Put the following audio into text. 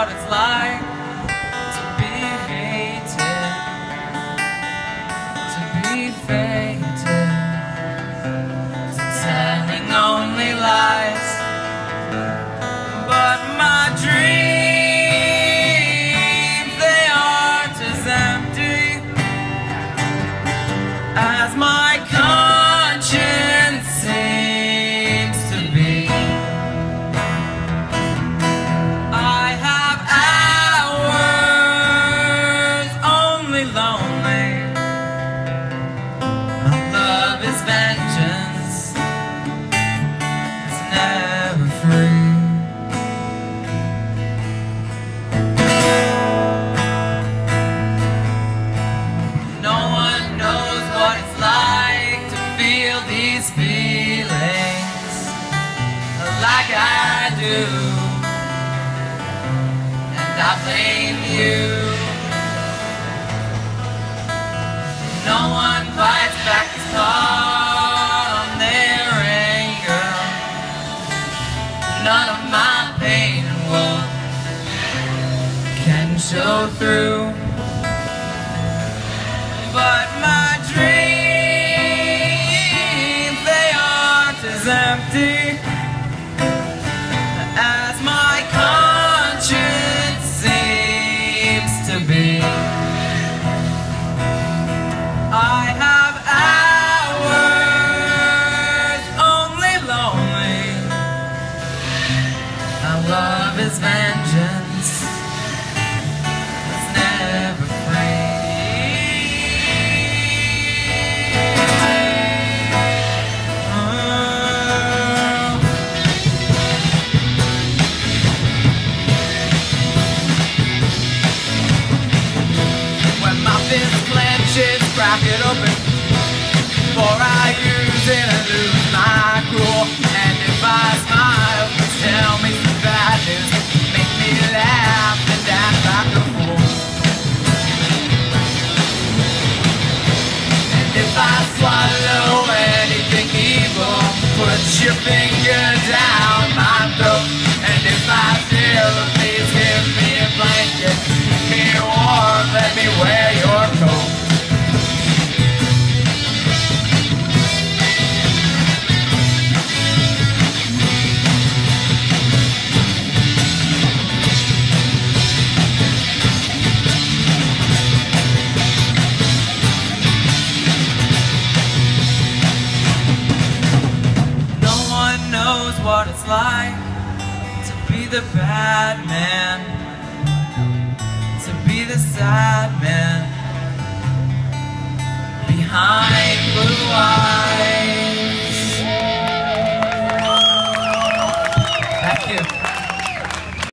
what it's like to be hated, to be fated, to telling only lies. But my dreams, they aren't as empty as my conscience seems to be. I have hours only lonely. My love is vengeance, it's never free. No one knows what it's like to feel these feelings like I do, and I blame you. No one bites back his tongue on their anger. None of my pain and woe can show through. But my dreams, they aren't as empty as my conscience seems to be. I have hours only lonely. My love is vengeance, it's never free. Crack it open before I use it and lose my cool. And if I smile, please tell me some bad news. Make me laugh and act like a fool. And if I swallow anything evil, put your finger down my throat. And if I feel, please give me a blanket, keep me warm, let me wear your coat. What it's like to be the bad man, to be the sad man behind